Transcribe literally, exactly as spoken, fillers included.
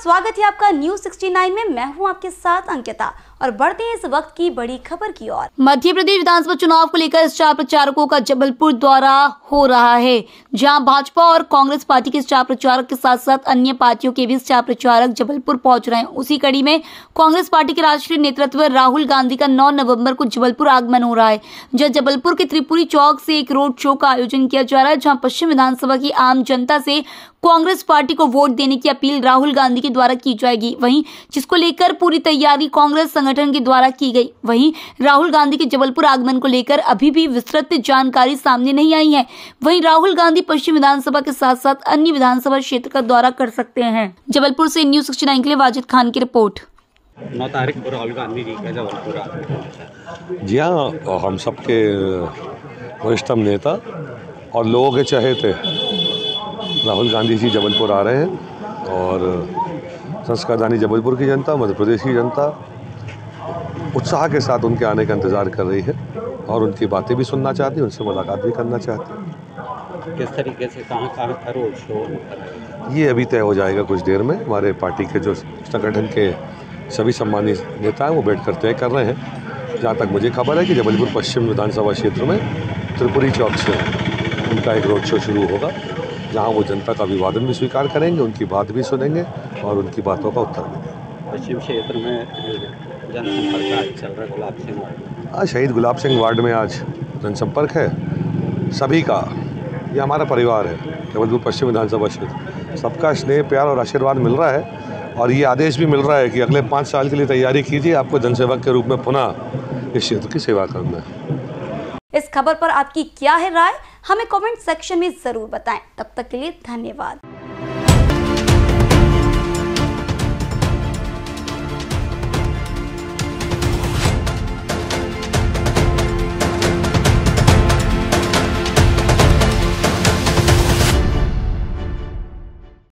स्वागत है आपका न्यूज सिक्सटी नाइन में। मैं हूं आपके साथ अंकिता और बढ़ते हैं इस वक्त की बड़ी खबर की ओर। मध्य प्रदेश विधानसभा चुनाव को लेकर स्टार प्रचारकों का जबलपुर दौरा हो रहा है, जहां भाजपा और कांग्रेस पार्टी के स्टार प्रचारक के साथ साथ अन्य पार्टियों के भी स्टार प्रचारक जबलपुर पहुंच रहे हैं। उसी कड़ी में कांग्रेस पार्टी के राष्ट्रीय नेतृत्व राहुल गांधी का नौ नवम्बर को जबलपुर आगमन हो रहा है, जहाँ जबलपुर के त्रिपुरी चौक से एक रोड शो का आयोजन किया जा रहा है, जहाँ पश्चिम विधानसभा की आम जनता से कांग्रेस पार्टी को वोट देने की अपील राहुल गांधी के द्वारा की जाएगी। वहीं जिसको लेकर पूरी तैयारी कांग्रेस संगठन के द्वारा की गई। वहीं राहुल गांधी के जबलपुर आगमन को लेकर अभी भी विस्तृत जानकारी सामने नहीं आई है। वहीं राहुल गांधी पश्चिम विधानसभा के साथ साथ अन्य विधानसभा क्षेत्र का दौरा कर सकते हैं। जबलपुर से न्यूज सिक्सटी नाइन के लिए वाजिद खान की रिपोर्ट। नौ तारीख को राहुल गांधी जी का जबलपुर। जी हाँ, हम सबके वरिष्ठतम नेता और लोगों के चहेते राहुल गांधी जी जबलपुर आ रहे हैं और संस्कारदानी जबलपुर की जनता, मध्य प्रदेश की जनता उत्साह के साथ उनके आने का इंतज़ार कर रही है और उनकी बातें भी सुनना चाहती है, उनसे मुलाकात भी करना चाहती है। किस तरीके से कहाँ कहाँ का रोड शो ये अभी तय हो जाएगा कुछ देर में। हमारे पार्टी के जो संगठन के सभी सम्मानित नेता हैं वो बैठ कर तय कर रहे हैं। जहाँ तक मुझे खबर है कि जबलपुर पश्चिम विधानसभा क्षेत्र में त्रिपुरी चौक से उनका एक रोड शो शुरू होगा, जहाँ वो जनता का अभिवादन भी स्वीकार करेंगे, उनकी बात भी सुनेंगे और उनकी बातों का उत्तर भी देंगे। पश्चिम क्षेत्र में जनसंपर्क आज चल रहा है गुलाब सिंह वार्ड। आज शहीद गुलाब सिंह वार्ड में आज जनसंपर्क है सभी का। ये हमारा परिवार है जबलपुर पश्चिम विधानसभा क्षेत्र। सबका स्नेह, प्यार और आशीर्वाद मिल रहा है और ये आदेश भी मिल रहा है कि अगले पाँच साल के लिए तैयारी कीजिए, आपको जनसेवक के रूप में पुनः इस क्षेत्र की सेवा करना है। इस खबर पर आपकी क्या है राय, हमें कमेंट सेक्शन में जरूर बताएं। तब तक के लिए धन्यवाद।